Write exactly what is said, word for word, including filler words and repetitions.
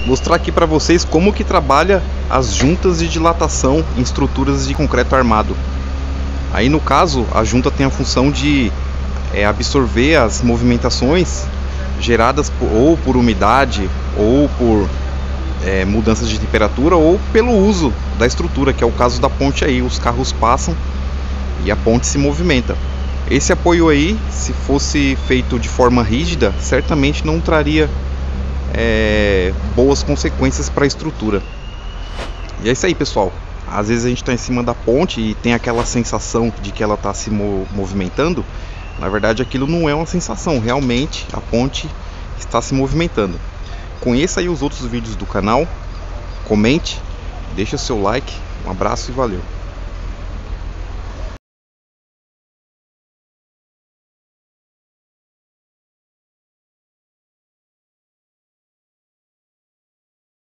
mostrar aqui para vocês como que trabalha as juntas de dilatação em estruturas de concreto armado. Aí no caso, a junta tem a função de é, absorver as movimentações geradas por, ou por umidade, ou por é, mudanças de temperatura, ou pelo uso da estrutura, que é o caso da ponte aí. Os carros passam e a ponte se movimenta. Esse apoio aí, se fosse feito de forma rígida, certamente não traria é, boas consequências para a estrutura. E é isso aí, pessoal. Às vezes a gente está em cima da ponte e tem aquela sensação de que ela está se mo movimentando. Na verdade, aquilo não é uma sensação, realmente a ponte está se movimentando. Conheça aí os outros vídeos do canal, comente, deixa seu like, um abraço e valeu!